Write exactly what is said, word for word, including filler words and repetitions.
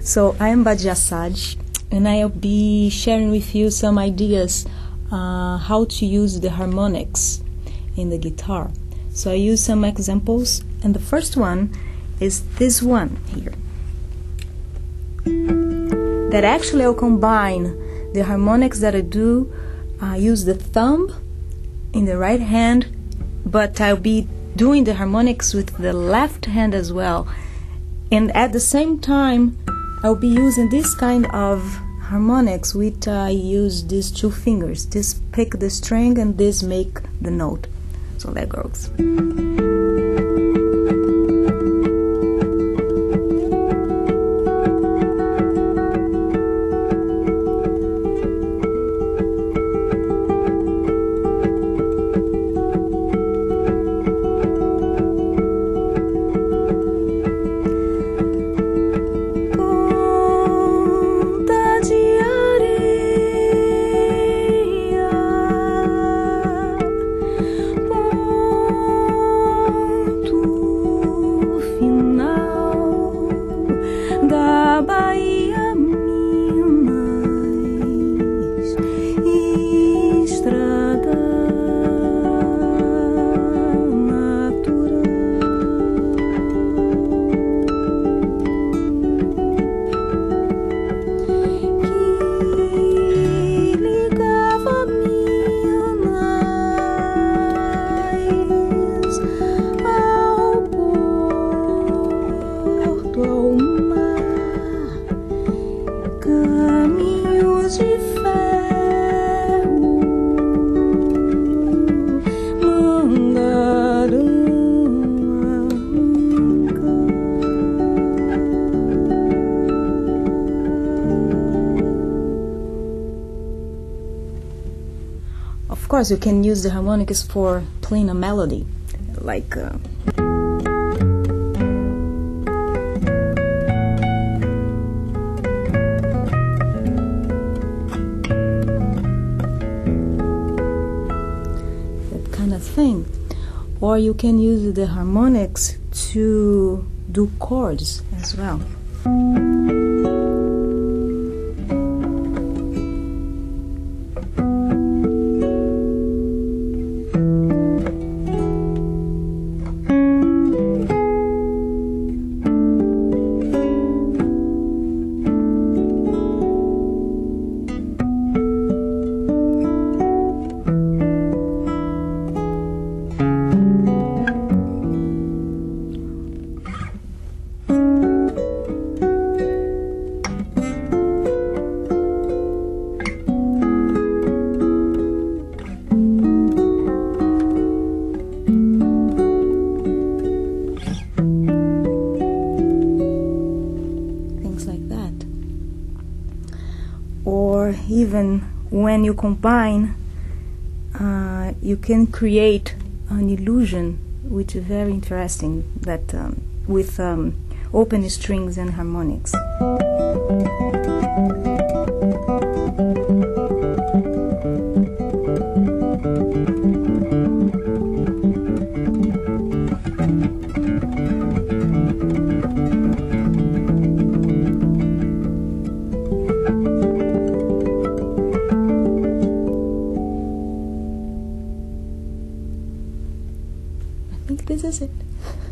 So I am Badi Assad, and I'll be sharing with you some ideas uh, how to use the harmonics in the guitar. So I use some examples, and the first one is this one here. That actually I'll combine the harmonics that I do. I use the thumb in the right hand, but I'll be doing the harmonics with the left hand as well. And at the same time, I'll be using this kind of harmonics which I use these two fingers. This pick the string and this make the note. So that goes. Da Bahia, Minas, estrada natural que ligava Minas ao porto, ao caminhos de ferro, mandarão Of course, you can use the harmonics for playing a melody, like uh, kind of thing. Or you can use the harmonics to do chords as well. Or even when you combine, uh, you can create an illusion, which is very interesting, that um, with um, open strings and harmonics. I think this is it.